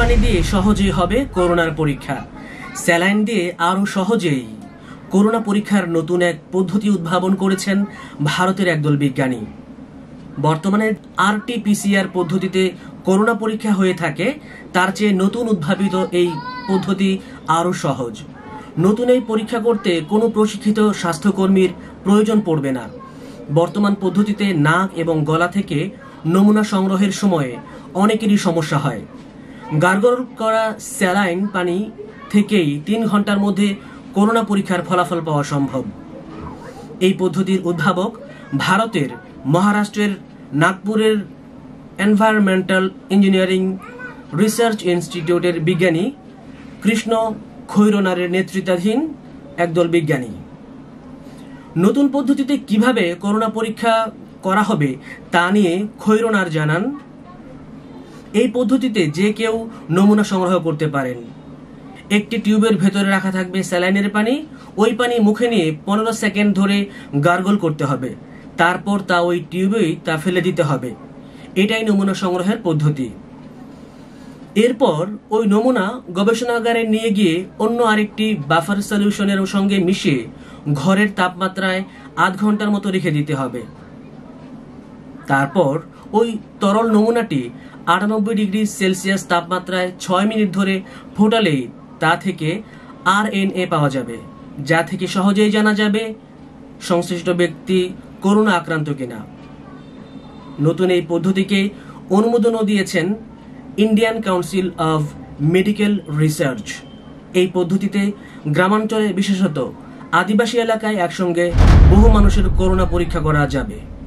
পানি দিয়ে সহজেই হবে করোনার পরীক্ষা। স্যালাইন দিয়ে আরও সহজেই করোনা পরীক্ষার নতুন এক পদ্ধতি উদ্ভাবন করেছেন ভারতের একদল বিজ্ঞানী। বর্তমানে RT-PCR পদ্ধতিতে করোনা পরীক্ষা হয়ে থাকে, তার চেয়ে নতুন উদ্ভাবিত এই পদ্ধতি আরও সহজ। নতুন এই পরীক্ষা করতে কোনো প্রশিক্ষিত স্বাস্থ্যকর্মীর প্রয়োজন পড়বে না। বর্তমান পদ্ধতিতে নাক এবং গলা থেকে নমুনা সংগ্রহের সময়ে অনেকেরই সমস্যা হয়। গার্গল করা স্যালাইন পানি থেকেই 3 ঘন্টার মধ্যে করোনা পরীক্ষার ফলাফল পাওয়া সম্ভব। এই পদ্ধতির উদ্ভাবক ভারতের মহারাষ্ট্রের নাগপুরের এনভায়রনমেন্টাল ইঞ্জিনিয়ারিং রিসার্চ ইনস্টিটিউটের বিজ্ঞানী কৃষ্ণ খৈরনারের নেতৃত্বাধীন একদল বিজ্ঞানী। নতুন পদ্ধতিতে কিভাবে করোনা পরীক্ষা করা হবে তা নিয়ে খৈরনার জানান, এই পদ্ধতিতে যে কেউ নমুনা সংগ্রহ করতে পারেন। একটি টিউবের ভেতরে রাখা থাকবে স্যালাইনের পানি। ওই পানি মুখে নিয়ে 15 সেকেন্ড ধরে গার্গল করতে হবে, তারপর তা ওই টিউবেই তা ফেলে দিতে হবে। এটাই নমুনা সংগ্রহের পদ্ধতি। এরপর ওই নমুনা গবেষণাগারে নিয়ে গিয়ে অন্য আরেকটি বাফার সলিউশনের সঙ্গে মিশিয়ে ঘরের তাপমাত্রায় আধ ঘন্টার মতো রেখে দিতে হবে। তারপর ওই তরল নমুনাটি 98 ডিগ্রি সেলসিয়াস তাপমাত্রায় 6 মিনিট ধরে ফোটালেই তা থেকে RNA পাওয়া যাবে, যা থেকে সহজেই জানা যাবে সংশ্লিষ্ট ব্যক্তি করোনা আক্রান্ত কিনা। নতুন এই পদ্ধতিকে অনুমোদনও দিয়েছেন Indian council of medical research. এই পদ্ধতিতে গ্রামাঞ্চলে বিশেষত আদিবাসী এলাকায় একসঙ্গে বহু মানুষের করোনা পরীক্ষা করা যাবে।